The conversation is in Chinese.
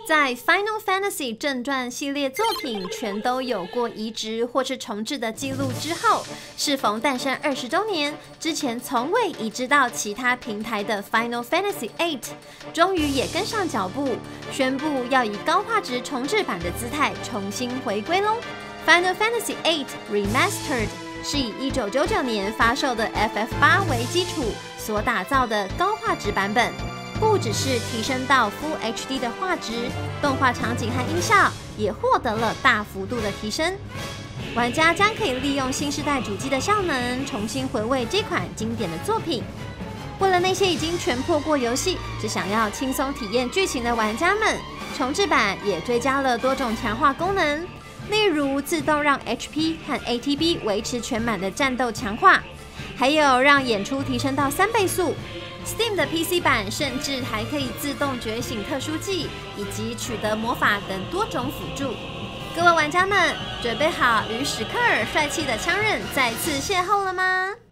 在 Final Fantasy 正传系列作品全都有过移植或是重置的记录之后，适逢诞生20周年，之前从未移植到其他平台的 Final Fantasy VIII， 终于也跟上脚步，宣布要以高画质重置版的姿态重新回归喽。Final Fantasy VIII Remastered 是以1999年发售的 FF8 为基础所打造的高画质版本。不只是提升到 Full HD 的画质，动画场景和音效也获得了大幅度的提升。玩家将可以利用新世代主机的效能，重新回味这款经典的作品。为了那些已经全破过游戏，只想要轻松体验剧情的玩家们，重置版也追加了多种强化功能，例如自动让 HP 和 ATB 维持全满的战斗强化，还有让演出提升到3倍速。Steam 的 PC 版甚至还可以自动觉醒特殊技，以及取得魔法等多种辅助。各位玩家们，准备好与史克尔帅气的枪刃再次邂逅了吗？